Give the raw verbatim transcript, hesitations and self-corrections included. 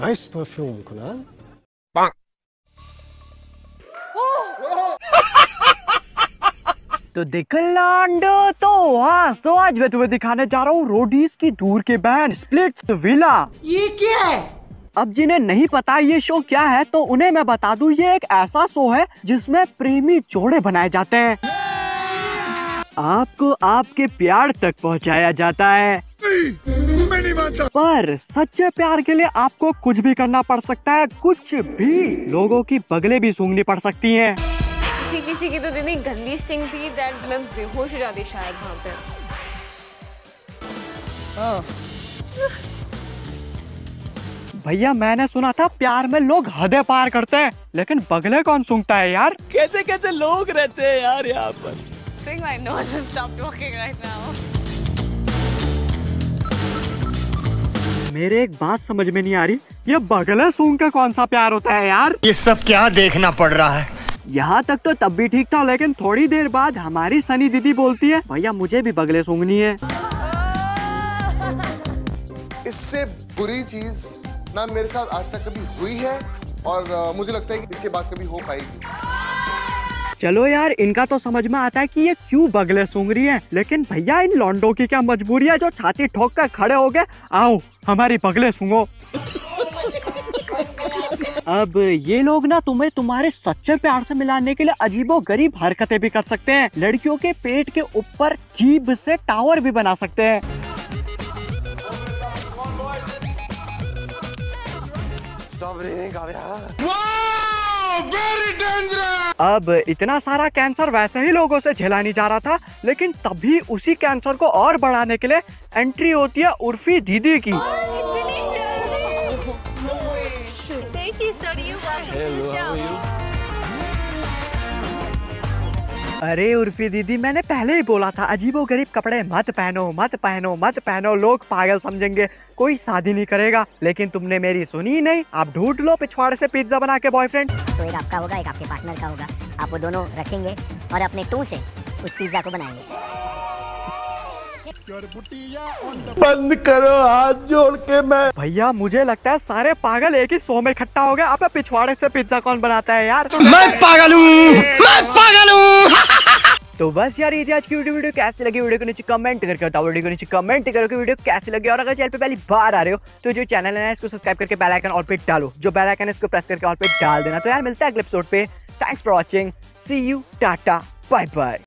Nice perfume Kunal. तो दिखलांडो तो आज तो आज मैं तुम्हें दिखाने जा रहा हूँ रोडीज की दूर के बैंड स्प्लिट्स विला। ये क्या है? अब जिन्हें नहीं पता ये शो क्या है तो उन्हें मैं बता दूं, ये एक ऐसा शो है जिसमें प्रेमी जोड़े बनाए जाते हैं। आपको आपके प्यार तक पहुंचाया जाता है। मैं नहीं मानता। पर सच्चे प्यार के लिए आपको कुछ भी करना पड़ सकता है, कुछ भी। लोगों की बगलें भी सूंघनी पड़ सकती हैं। किसी किसी की तो इतनी गंदी स्टिंग थी दैट मैं बेहोश हो जाती शायद वहाँ पे। हाँ। भैया मैंने सुना था प्यार में लोग हदें पार करते हैं, लेकिन बगले कौन सूंघता है यार? कैसे कैसे लोग रहते हैं यार यहाँ पर। Think my nose has stopped working right now. मेरे एक बात समझ में नहीं आ रही, ये बगले सूंघ का कौन सा प्यार होता है यार? ये सब क्या देखना पड़ रहा है? यहाँ तक तो तब भी ठीक था, लेकिन थोड़ी देर बाद हमारी सनी दीदी बोलती है भैया मुझे भी बगले सूंघनी है। इससे बुरी चीज ना मेरे साथ आज तक कभी हुई है और आ, मुझे लगता है कि इसके बाद कभी हो पाएगी। चलो यार, इनका तो समझ में आता है कि ये क्यों बगले सूंघ रही है, लेकिन भैया इन लौंडों की क्या मजबूरी है जो छाती ठोक कर खड़े हो गए, आओ हमारी बगले सूंघो। अब ये लोग ना तुम्हें तुम्हारे सच्चे प्यार से मिलाने के लिए अजीबो गरीब हरकतें भी कर सकते हैं। लड़कियों के पेट के ऊपर जीभ से टावर भी बना सकते हैं। अब इतना सारा कैंसर वैसे ही लोगों से झेला नहीं जा रहा था, लेकिन तभी उसी कैंसर को और बढ़ाने के लिए एंट्री होती है उर्फी दीदी की। अरे उर्फी दीदी, मैंने पहले ही बोला था अजीबो गरीब कपड़े मत पहनो मत पहनो मत पहनो, लोग पागल समझेंगे, कोई शादी नहीं करेगा। लेकिन तुमने मेरी सुनी ही नहीं। आप ढूंढ लो पिछवाड़े से पिज्जा बना के बॉयफ्रेंड। तो एक आपका होगा, एक आपके पार्टनर का होगा। आप वो दोनों रखेंगे और अपने टू से उस पिज्जा को बनाएंगे। बंद करो हाथ जोड़ के। मैं भैया मुझे लगता है सारे पागल एक ही शो में इकट्ठा हो गए। अब पिछवाड़े से पिज्जा कौन बनाता है यार? मैं पागल हूँ, मैं पागल हूँ। तो बस यार ये थी आज की वीडियो। वीडियो कैसी लगी वीडियो को नीचे कमेंट करके बताओ। वीडियो को नीचे कमेंट करके वीडियो कैसी लगी, और अगर चैनल पे पहली बार आ रहे हो तो जो चैनल है इसको सब्सक्राइब करके बेल आइकन ऑल पे डालो। जो बेल आइकन है इसको प्रेस करके ऑल पे डाल देना। तो यार मिलता है अगले एपिसोड पे। Thanks for watching, see you, tata, bye bye.